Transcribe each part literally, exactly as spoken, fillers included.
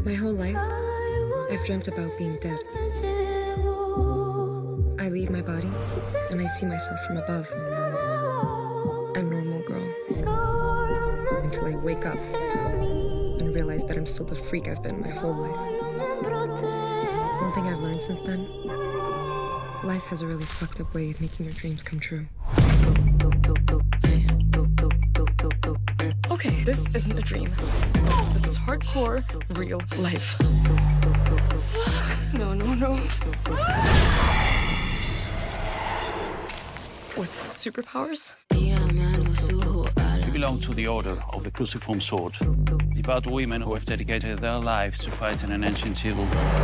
My whole life, I've dreamt about being dead. I leave my body, and I see myself from above. A normal girl. Until I wake up and realize that I'm still the freak I've been my whole life. One thing I've learned since then, life has a really fucked up way of making your dreams come true. Okay, this isn't a dream. This is hardcore, real life. No, no, no. With superpowers? We belong to the Order of the Cruciform Sword, devout women who have dedicated their lives to fighting an ancient evil.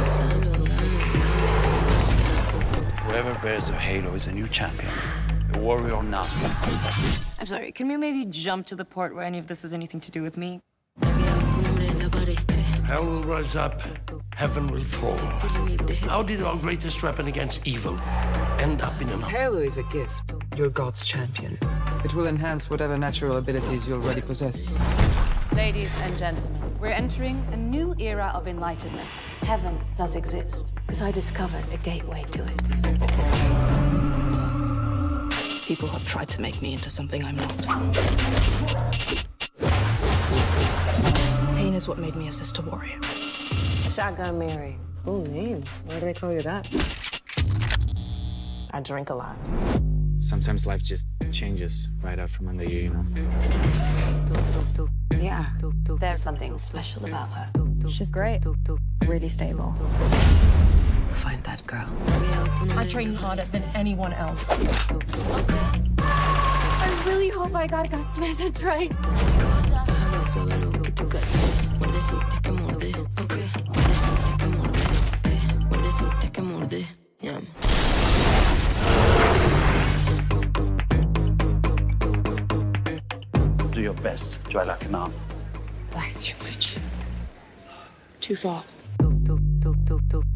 Whoever bears the halo is a new champion, a warrior not. I'm sorry, can we maybe jump to the part where any of this has anything to do with me? Hell will rise up, heaven will fall. How did our greatest weapon against evil end up in an... Halo is a gift. You're God's champion. It will enhance whatever natural abilities you already possess. Ladies and gentlemen, we're entering a new era of enlightenment. Heaven does exist, because I discovered a gateway to it. People have tried to make me into something I'm not. Pain is what made me a sister warrior. Shotgun Mary. Oh, name. Why do they call you that? I drink a lot. Sometimes life just changes right out from under you, you know? Yeah, there's something special about her. She's great. Really stable. Find that girl. I train harder than anyone else. I really hope I got God's message right. Do your best, try like a man. Bless you, my child. Too far.